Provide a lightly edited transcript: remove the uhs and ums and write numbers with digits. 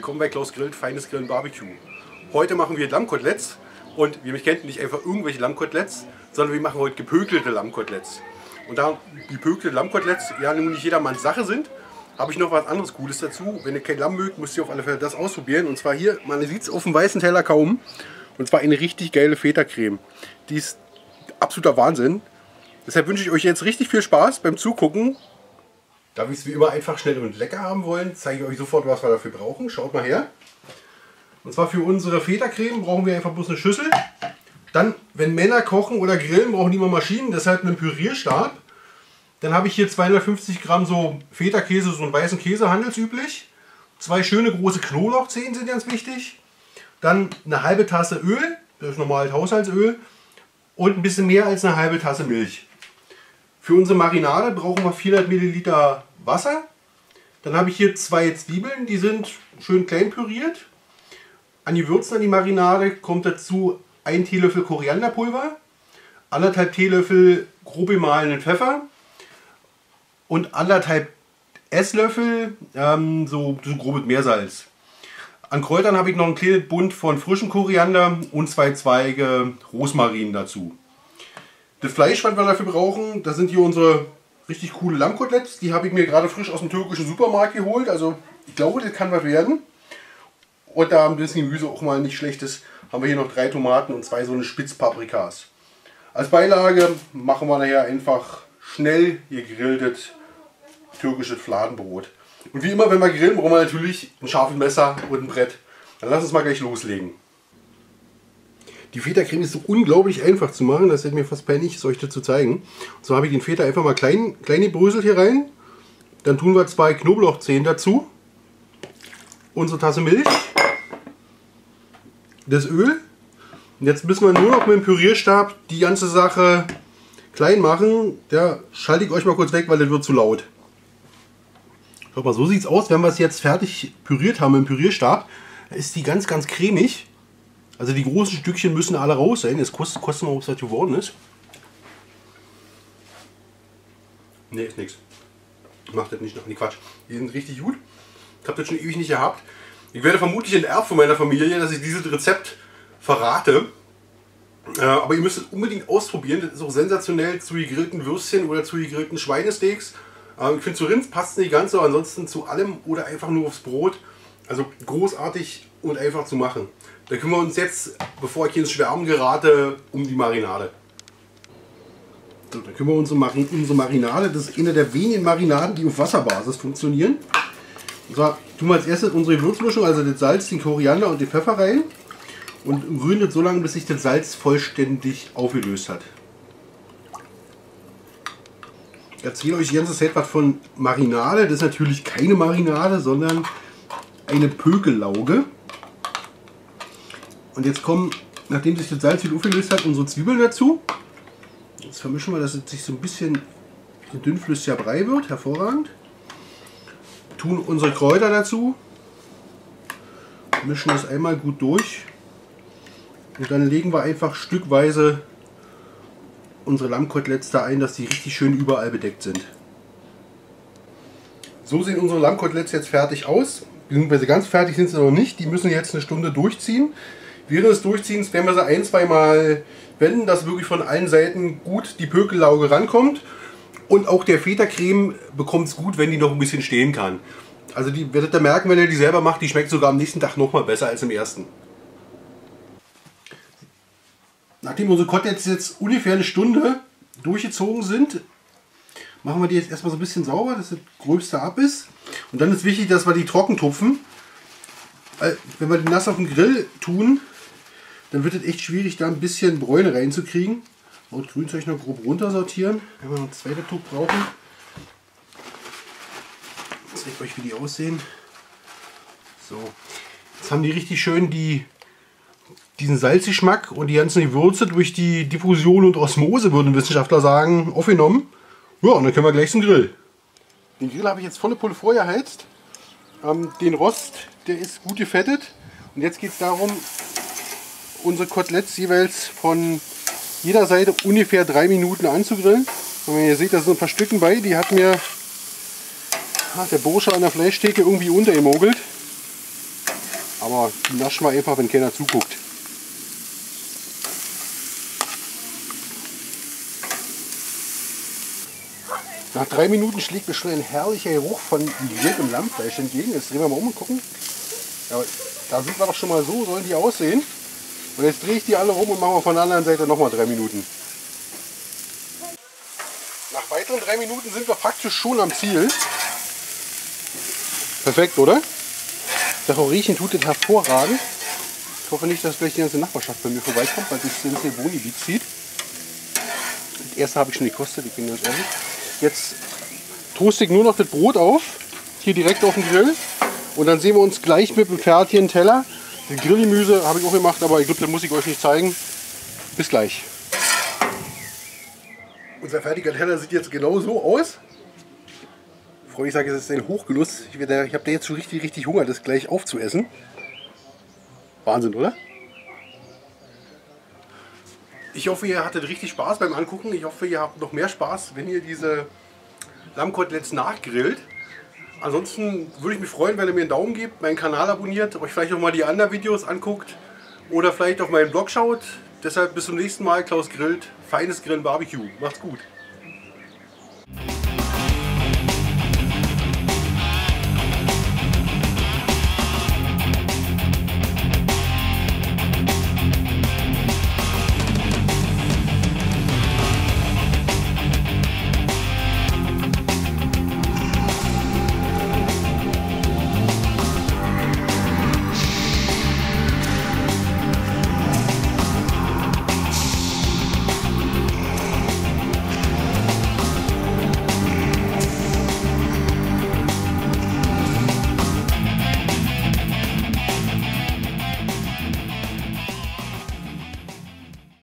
Willkommen bei Klaus Grillt, feines Grillen Barbecue. Heute machen wir Lammkoteletts und wie ihr mich kennt, nicht einfach irgendwelche Lammkoteletts, sondern wir machen heute gepökelte Lammkoteletts. Und da gepökelte Lammkoteletts ja nun nicht jedermanns Sache sind, habe ich noch was anderes Cooles dazu. Wenn ihr kein Lamm mögt, müsst ihr auf alle Fälle das ausprobieren. Und zwar hier, man sieht es auf dem weißen Teller kaum. Und zwar eine richtig geile Feta-Creme. Die ist absoluter Wahnsinn. Deshalb wünsche ich euch jetzt richtig viel Spaß beim Zugucken. Da wir es wie immer einfach schnell und lecker haben wollen, zeige ich euch sofort, was wir dafür brauchen. Schaut mal her. Und zwar für unsere Feta-Creme brauchen wir einfach bloß eine Schüssel. Dann, wenn Männer kochen oder grillen, brauchen die immer Maschinen, deshalb einen Pürierstab. Dann habe ich hier 250 Gramm so Feta-Käse, so einen weißen Käse, handelsüblich. 2 schöne große Knoblauchzehen sind ganz wichtig. Dann eine halbe Tasse Öl, das ist normal Haushaltsöl. Und ein bisschen mehr als eine halbe Tasse Milch. Für unsere Marinade brauchen wir 400 Milliliter Wasser. Dann habe ich hier 2 Zwiebeln, die sind schön klein püriert. An die Würzen an die Marinade kommt dazu 1 Teelöffel Korianderpulver, 1,5 Teelöffel grob gemahlenen Pfeffer und 1,5 Esslöffel so grobes Meersalz. An Kräutern habe ich noch einen kleinen Bund von frischem Koriander und 2 Zweige Rosmarin dazu. Das Fleisch, was wir dafür brauchen, das sind hier unsere richtig coole Lammkoteletts. Die habe ich mir gerade frisch aus dem türkischen Supermarkt geholt. Also ich glaube, das kann was werden. Und da ein bisschen Gemüse auch mal nicht schlecht ist, haben wir hier noch 3 Tomaten und 2 so eine Spitzpaprikas. Als Beilage machen wir nachher einfach schnell gegrilltes türkisches Fladenbrot. Und wie immer, wenn wir grillen, brauchen wir natürlich ein scharfes Messer und ein Brett. Dann lass uns mal gleich loslegen. Die Feta-Creme ist so unglaublich einfach zu machen, das ist mir fast peinlich, es euch das zu zeigen. Und so habe ich den Feta einfach mal klein gebröselt hier rein. Dann tun wir 2 Knoblauchzehen dazu. Unsere Tasse Milch. Das Öl. Und jetzt müssen wir nur noch mit dem Pürierstab die ganze Sache klein machen. Da schalte ich euch mal kurz weg, weil das wird zu laut. Schaut mal, so sieht es aus, wenn wir es jetzt fertig püriert haben mit dem Pürierstab. Ist die ganz cremig. Also die großen Stückchen müssen alle raus sein. Jetzt kosten wir, ob es das geworden ist. Ne, ist nichts. Macht das nicht noch. Nee, Quatsch. Die sind richtig gut. Ich habe das schon ewig nicht gehabt. Ich werde vermutlich enterbt von meiner Familie, dass ich dieses Rezept verrate. Aber ihr müsst es unbedingt ausprobieren. Das ist auch sensationell zu gegrillten Würstchen oder zu gegrillten Schweinesteaks. Ich finde, zu Rind passt es nicht ganz so, ansonsten zu allem oder einfach nur aufs Brot. Also großartig und einfach zu machen. Da kümmern wir uns jetzt, bevor ich hier ins Schwärmen gerate, um die Marinade. So, dann kümmern wir uns um unsere Marinade. Das ist eine der wenigen Marinaden, die auf Wasserbasis funktionieren. Und zwar tun wir als erstes unsere Gewürzmischung, also das Salz, den Koriander und den Pfeffer rein. Und rühren das so lange, bis sich das Salz vollständig aufgelöst hat. Ich erzähle euch die ganze Zeit was von Marinade. Das ist natürlich keine Marinade, sondern eine Pökellauge. Und jetzt kommen, nachdem sich das Salz wieder aufgelöst hat, unsere Zwiebeln dazu. Jetzt vermischen wir, dass es sich so ein bisschen dünnflüssiger Brei wird. Hervorragend. Tun unsere Kräuter dazu. Mischen das einmal gut durch. Und dann legen wir einfach stückweise unsere Lammkoteletts da ein, dass die richtig schön überall bedeckt sind. So sehen unsere Lammkoteletts jetzt fertig aus. Beziehungsweise ganz fertig sind sie noch nicht. Die müssen jetzt eine Stunde durchziehen. Während des Durchziehens werden wir sie 1-2 Mal wenden, dass wirklich von allen Seiten gut die Pökellauge rankommt. Und auch der Feta-Creme bekommt es gut, wenn die noch ein bisschen stehen kann. Also die werdet ihr merken, wenn ihr die selber macht, die schmeckt sogar am nächsten Tag noch mal besser als im ersten. Nachdem unsere Koteletts jetzt ungefähr eine Stunde durchgezogen sind, machen wir die jetzt erstmal so ein bisschen sauber, dass das Gröbste ab ist. Und dann ist wichtig, dass wir die trocken tupfen. Wenn wir die nass auf den Grill tun, dann wird es echt schwierig, da ein bisschen Bräune reinzukriegen. Und Grünzeug noch grob runter sortieren. Wenn wir noch einen zweiten Tupf brauchen. Ich zeige euch, wie die aussehen. So. Jetzt haben die richtig schön diesen Salzgeschmack und die ganzen Gewürze durch die Diffusion und Osmose, würden Wissenschaftler sagen, aufgenommen. Ja, und dann können wir gleich zum Grill. Den Grill habe ich jetzt volle Pulle vorgeheizt. Den Rost, der ist gut gefettet. Und jetzt geht es darum, unsere Koteletts jeweils von jeder Seite ungefähr 3 Minuten anzugrillen. Und wenn ihr seht, da sind ein paar Stücken bei, die hat mir der Bursche an der Fleischtheke irgendwie untergemogelt. Aber die naschen wir einfach, wenn keiner zuguckt. Nach 3 Minuten schlägt mir schon ein herrlicher Geruch von grilltem Lammfleisch entgegen. Jetzt drehen wir mal um und gucken. Ja, da sind wir doch schon mal so, sollen die aussehen. Und jetzt drehe ich die alle rum und machen wir von der anderen Seite nochmal 3 Minuten. Nach weiteren 3 Minuten sind wir praktisch schon am Ziel. Perfekt, oder? Ich sage auch, riechen tut das hervorragend. Ich hoffe nicht, dass gleich die ganze Nachbarschaft bei mir vorbeikommt, weil das ins Wohngebiet zieht. Das erste habe ich schon gekostet, ich bin ganz ehrlich. Jetzt toaste ich nur noch das Brot auf, hier direkt auf dem Grill. Und dann sehen wir uns gleich mit dem fertigen Teller. Das Grillgemüse habe ich auch gemacht, aber ich glaube, das muss ich euch nicht zeigen. Bis gleich. Unser fertiger Teller sieht jetzt genau so aus. Freunde, ich sage, es ist ein Hochgenuss. Ich habe da jetzt schon richtig Hunger, das gleich aufzuessen. Wahnsinn, oder? Ich hoffe, ihr hattet richtig Spaß beim Angucken. Ich hoffe, ihr habt noch mehr Spaß, wenn ihr diese Lammkoteletts nachgrillt. Ansonsten würde ich mich freuen, wenn ihr mir einen Daumen gebt, meinen Kanal abonniert, euch vielleicht auch mal die anderen Videos anguckt oder vielleicht auf meinen Blog schaut. Deshalb bis zum nächsten Mal. Klaus grillt. Feines Grillen Barbecue. Macht's gut.